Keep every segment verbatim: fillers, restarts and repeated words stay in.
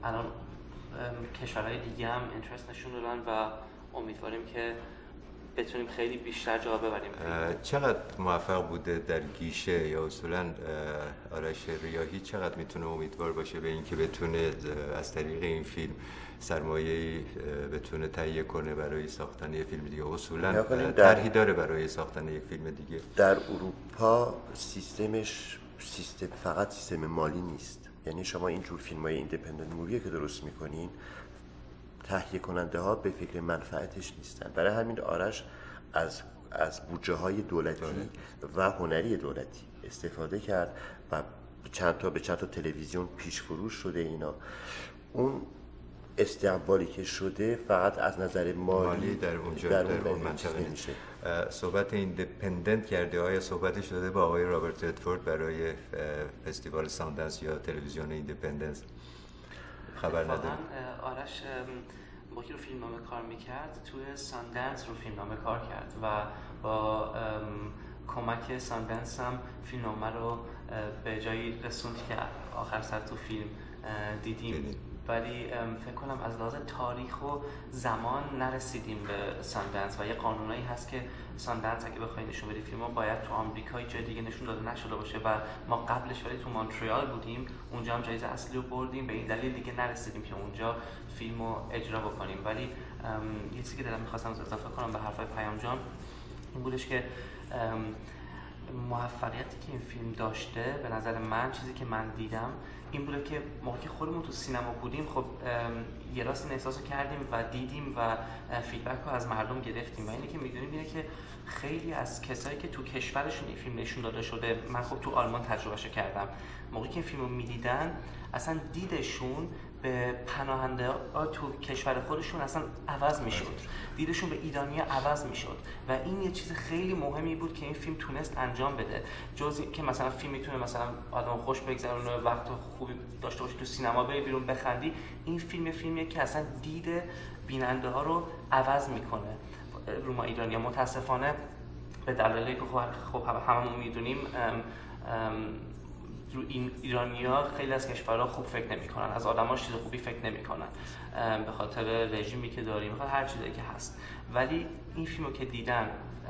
الان کشورهای دیگه هم اینترست نشون دادن و امیدواریم که بتونیم خیلی بیشتر جا ببریم. چقدر موفق بوده در گیشه یا اصولا آرش ریاحی چقدر میتونه امیدوار باشه به اینکه بتونه از طریق این فیلم سرمایه‌ای بتونه تهیه کنه برای ساختن یک فیلم دیگه؟ اصولا طرحی داره برای ساختن یک فیلم دیگه؟ در اروپا سیستمش سیستم فقط سیستم مالی نیست. یعنی شما اینجور فیلم‌های ایندیپندنت مووی که درست می‌کنین، تهیه کننده ها به فکر منفعتش نیستن. برای همین آرش از از بودجه های دولتی و هنری دولتی استفاده کرد و چند تا به چند تا تلویزیون پیش فروش شده. اینا اون استقبالی که شده فقط از نظر مالی, مالی در اونجا در, در اون منطقه نمیشه. صحبت ایندیپندنت کرده، آیا صحبتش شده با آقای رابرت ردفورد برای فستیوال ساندنس یا تلویزیون ایندیپندنس؟ خبر ندارم. آرش با کی رو فیلمنامه کار میکرد توی ساندنس رو فیلمنامه کار کرد و با کمک ساندنس هم فیلمنامه رو به جایی رسوند که آخر سر تو فیلم دیدیم. ولی فکر کنم از لحاظ تاریخ و زمان نرسیدیم به ساندنس و یه قانونایی هست که ساندنس اگه بخوای نشون بدی فیلمو باید تو آمریکا جای دیگه نشون داده نشده باشه و ما قبلش ولی تو مونترال بودیم، اونجا هم جایزه اصلی رو بردیم، به این دلیل دیگه نرسیدیم که اونجا فیلمو اجرا بکنیم. ولی یه چیزی که دلم می‌خواستم اضافه کنم به حرفای پیام جان این بودش که موفقیتی که این فیلم داشته به نظر من، چیزی که من دیدم این بوده که موقعی که خودمون تو سینما بودیم خب یه راست این احساسو کردیم و دیدیم و فیدبک رو از مردم گرفتیم و اینی که میدونیم اینه که خیلی از کسایی که تو کشورشون این فیلم نشون داده شده، من خب تو آلمان تجربهشو کردم، موقعی که این فیلمو میدیدن اصلا دیدشون به پناهنده ها تو کشور خودشون اصلا عوض میشد، دیدشون به ایرانیا عوض میشد و این یه چیز خیلی مهمی بود که این فیلم تونست انجام بده. جز که مثلا فیلم میتونه مثلا آدم خوش بگذرونه، وقت خوبی داشته باشی، تو سینما بری بیرون بخندی، این فیلم فیلمیه که اصلا دید بیننده ها رو عوض میکنه رو ما ایرانیا. متاسفانه به دلایلی که خب هممون میدونیم رو این ایرانی‌ها خیلی از کشورها خوب فکر نمی‌کنن، از آدم‌ها چیز خوبی فکر نمی‌کنن به خاطر رژیمی که داریم، به خاطر هر چیزی که هست. ولی این فیلمو که دیدن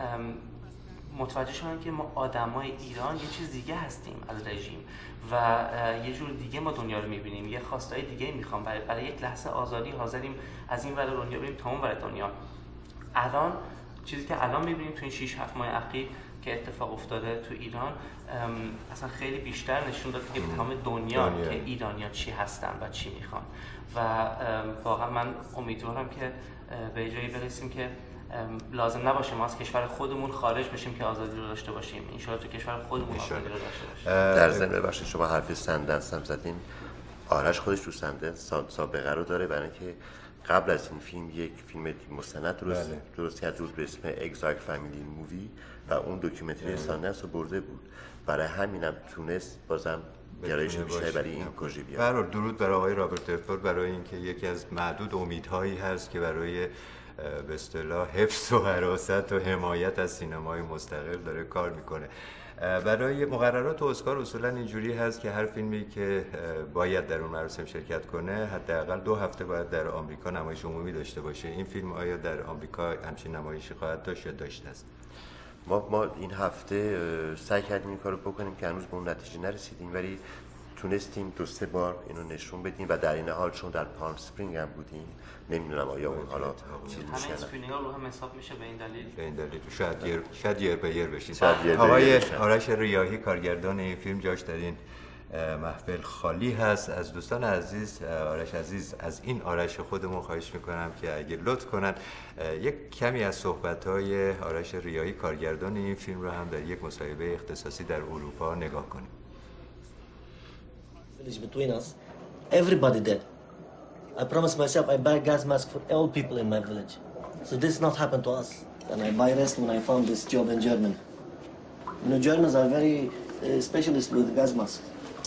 متوجه شدن که ما آدمای ایران یه چیز دیگه هستیم از رژیم و یه جور دیگه ما دنیا رو می‌بینیم، یه خواستای دیگه می‌خوام، برای, برای یک لحظه آزادی حاضریم از این ور دنیا بریم تا اون ور دنیا. الان چیزی که الان می‌بینیم تو این شش هفت ماه اخیر که اتفاق افتاده تو ایران اصلا خیلی بیشتر نشون داد که به تمام دنیا, دنیا که ایرانی‌ها چی هستن و چی میخوان و واقعا من امیدوارم که به جایی برسیم که لازم نباشه ما از کشور خودمون خارج بشیم که آزادی رو داشته باشیم. ان شاءالله تو کشور خودمون آزادی رو داشته باشیم. در ضمن ببخشید شما حرف سندنس هم زدین، آرش خودش تو سندنس سابقه رو داره، برای اینکه قبل از این فیلم یک فیلم مستند درست بله. درست کرد بود به اسم اگزاکت فامیلی مووی و اون داکیومنتری ساندنس رو برده بود. برای همینم تونست بازم گرایش بیشتری برای این پروژه بیاد. برای درود بر آقای رابرت ردفورد برای اینکه یکی از معدود امیدهایی هست که برای به اصطلاح حفظ و حراست و حمایت از سینمای مستقل داره کار میکنه. برای مقررات اسکار اصولا اینجوری هست که هر فیلمی که باید در اون مراسم شرکت کنه حداقل دو هفته باید در آمریکا نمایش عمومی داشته باشه. این فیلم آیا در آمریکا همچین نمایشی خواهد داشت یا داشته است؟ ما ما این هفته سعی کردیم این کارو بکنیم که هنوز به اون نتیجه نرسیدیم، ولی تونستیم دو سه بار اینو نشون بدیم و در این حال چون در پالم سپرینگ هم بودیم نمیدونم آیا اون حالا چیز میشه. همه اسکرینینگ‌ها رو هم حساب میشه به این دلیل. به این دلیل شاید یر شاید یر به یر بشید. آقای آرش ریاحی کارگردان این فیلم جاش در این محفل خالی هست. از دوستان عزیز، آرش عزیز، از این آرش خودمون خواهش میکنم که اگه لطف کنن یک کمی از صحبت‌های آرش ریاحی کارگردان این فیلم رو هم در یک مصاحبه اختصاصی در اروپا نگاه کنیم. Between us, everybody dead. I promised myself I buy gas mask for all people in my village. So this not happen to us. And I buy rest when I found this job in Germany. You know, Germans are very uh, specialist with gas mask.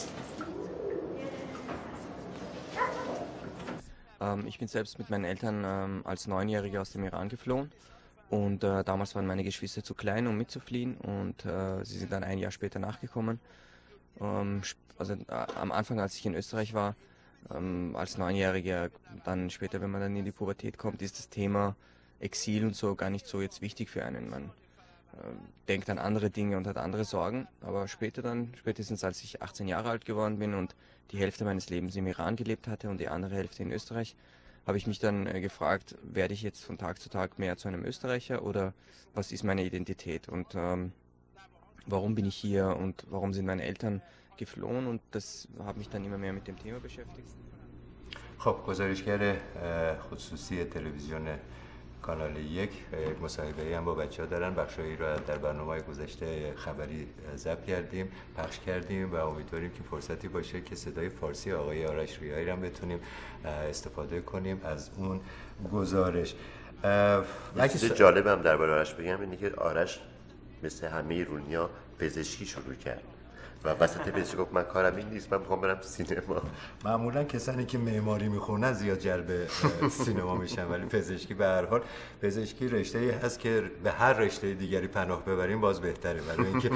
Ähm, ich bin selbst mit meinen Eltern ähm, als Neunjähriger aus dem Iran geflohen. Und äh, damals waren meine Geschwister zu klein, um mitzufliehen. Und äh, sie sind dann ein Jahr später nachgekommen. Ähm, also äh, am Anfang, als ich in Österreich war, Ähm, als Neunjähriger, dann später, wenn man dann in die Pubertät kommt, ist das Thema Exil und so gar nicht so jetzt wichtig für einen. Man äh, denkt an andere Dinge und hat andere Sorgen, aber später dann, spätestens als ich achtzehn Jahre alt geworden bin und die Hälfte meines Lebens im Iran gelebt hatte und die andere Hälfte in Österreich, habe ich mich dann äh, gefragt, werde ich jetzt von Tag zu Tag mehr zu einem Österreicher oder was ist meine Identität und ähm, warum bin ich hier und warum sind meine Eltern geflohen und das hat mich dann immer mehr mit dem Thema beschäftigt. خب گزارشگر خصوصی تلویزیون کانال یک یک مصاحبه هم با بچه ها دارن. بخشایی رو در برنامه گذشته خبری ضبط کردیم، پخش کردیم و امیدواریم که فرصتی باشه که صدای فارسی آقای آرش ریایی رو هم بتونیم استفاده کنیم از اون گزارش. یه چیز جالبم درباره آرش بگم اینه که آرش مثل همه ایرانی‌ها پزشکی شروع کرد و وسط پزشکی گفت من کارم این نیست، من میخوام برم سینما. معمولا کسانی که معماری میخونن زیاد جلب سینما میشن، ولی پزشکی به هر حال پزشکی رشته‌ای هست که به هر رشته دیگری پناه ببریم باز بهتره، برای اینکه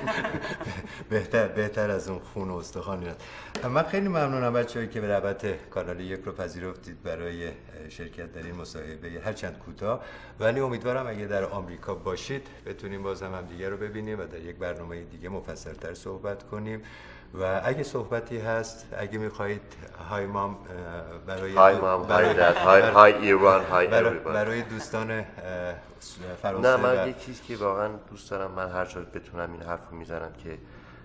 بهتر بهتر از اون خون و استخوان هست. من خیلی ممنونم بچه‌هایی که به دعوت کانال یک رو پذیرفتید برای شرکت در این مصاحبه هرچند کوتاه، ولی امیدوارم اگه در آمریکا باشید بتونیم باز هم همدیگه رو ببینیم و در یک برنامه دیگه مفصل‌تر صحبت کنیم. و اگه صحبتی هست، اگه میخواهید های مام برای های مام های داد های های ایران های برای دوستان فرانسه نه من یک چیز که واقعا دوست دارم من هر جا بتونم این حرفو میزنم که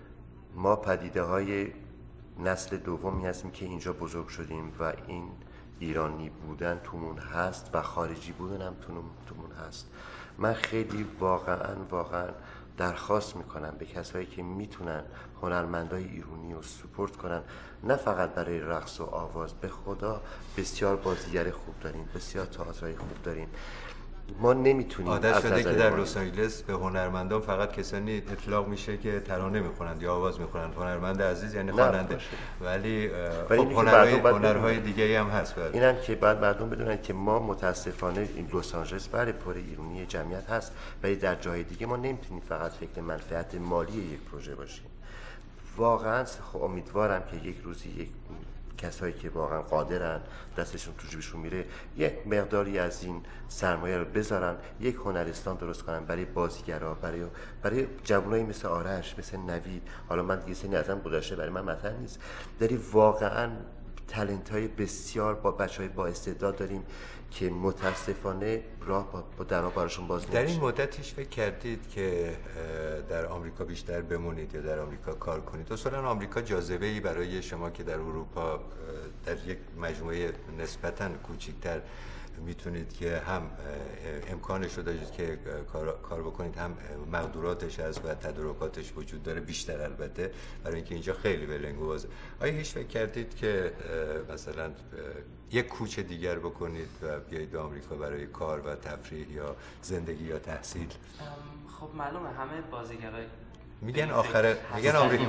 ما پدیده های نسل دومی هستیم که اینجا بزرگ شدیم و این ایرانی بودن تومون هست و خارجی بودن هم تومون هست. من خیلی واقعا واقعا درخواست میکنم به کسایی که میتونن هنرمندای ایرانی رو سپورت کنن، نه فقط برای رقص و آواز، به خدا بسیار بازیگر خوب داریم، بسیار تئاترای خوب داریم. ما نمیتونیم عادت شده که در لس آنجلس به هنرمندان فقط کسانی اطلاق میشه که ترانه میخونند یا آواز میخونند. هنرمند عزیز یعنی خواننده، ولی خب هنرهای هنرهای دیگه هم هست. اینم که بعد مردم بدونن که ما متاسفانه این لس آنجلس برای پر ایرانی جمعیت هست، ولی در جای دیگه ما نمیتونیم فقط فکر منفعت مالی یک پروژه باشیم. واقعا خب امیدوارم که یک روزی یک کسایی که واقعا قادرن دستشون تو جیبشون میره یک مقداری از این سرمایه رو بذارن، یک هنرستان درست کنن برای بازیگرا، برای برای جوانایی مثل آرش، مثل نوید. حالا من دیگه سنی ازم گذشته، برای من مطرح نیست. داری واقعا تالنت های بسیار با بچهای با استعداد داریم که متاسفانه راه با, با درا براشون باز نمیشه. در این مدت هیچ فکر کردید که در آمریکا بیشتر بمونید یا در آمریکا کار کنید؟ اصولا آمریکا جاذبه‌ای برای شما که در اروپا در یک مجموعه نسبتاً کوچکتر میتونید که هم امکانش رو دارید که کار, کار بکنید، هم مقدوراتش هست و تدارکاتش وجود داره، بیشتر البته برای اینکه اینجا خیلی ولنگو بازه. آیا هیچ فکر کردید که مثلا یک کوچه دیگر بکنید و بیایید به آمریکا برای کار و تفریح یا زندگی یا تحصیل؟ خب معلومه همه بازیگرای میگن آخر میگن آمریکا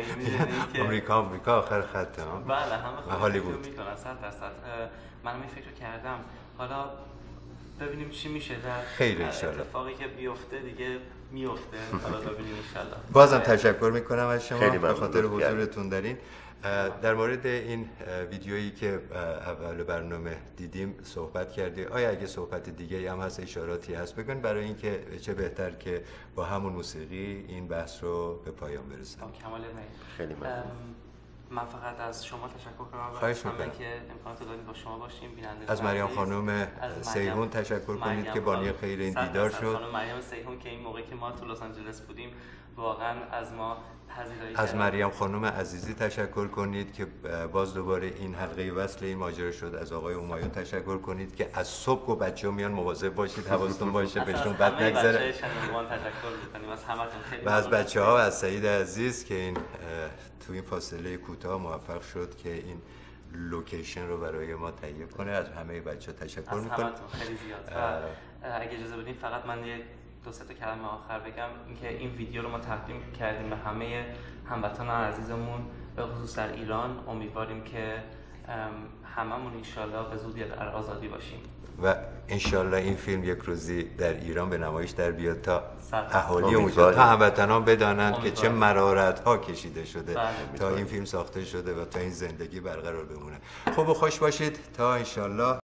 آمریکا آمریکا آخر خطه ها. بله همه خب هالیوود میکنن صد درصد. منم این فکر کردم، حالا ببینیم چی میشه در خیر ان شاء الله. اتفاقی که بیفته دیگه میفته، حالا ببینیم ان شاء الله. بازم تشکر میکنم از شما به خاطر حضورتون در این. در مورد این ویدیویی که اول برنامه دیدیم صحبت کردی. آیا اگه صحبت دیگه هم هست، اشاراتی هست بگن برای اینکه چه بهتر که با همون موسیقی این بحث رو به پایان برسونیم. کمال میل. خیلی ممنون. من فقط از شما تشکر کنم خواهش می‌کنم که امکانات دادید با شما باشیم. بیننده از مریم خانم سیهون تشکر کنید که بانی خیر این دیدار شد. خانم مریم سیهون که این موقعی که ما تو لس آنجلس بودیم واقعا از ما پذیرایی از مریم خانم عزیزی تشکر کنید که باز دوباره این حلقه وصل این ماجرا شد. از آقای همایون تشکر کنید که از صبح و بچه‌ها میان مواظب باشید، حواستون باشه بهشون بد نگذره. تشکر می‌کنیم از همتون خیلی. و از بچه‌ها و از سعید عزیز که این تو این فاصله کوتاه موفق شد که این لوکیشن رو برای ما تهیه کنه. از همه بچه‌ها تشکر می‌کنم. خیلی زیاد. اگه اجازه بدین فقط من یه دو سه تا کلمه آخر بگم، اینکه این ویدیو رو ما تقدیم کردیم به همه هموطنان عزیزمون به خصوص در ایران. امیدواریم که هممون انشالله به زودی در آزادی باشیم و انشالله این فیلم یک روزی در ایران به نمایش در بیاد تا سرد. اهالی اونجا، تا هموطنان بدانند که چه مرارت ها کشیده شده بله. تا این فیلم ساخته شده و تا این زندگی برقرار بمونه. خوب و خوش باشید تا انشالله.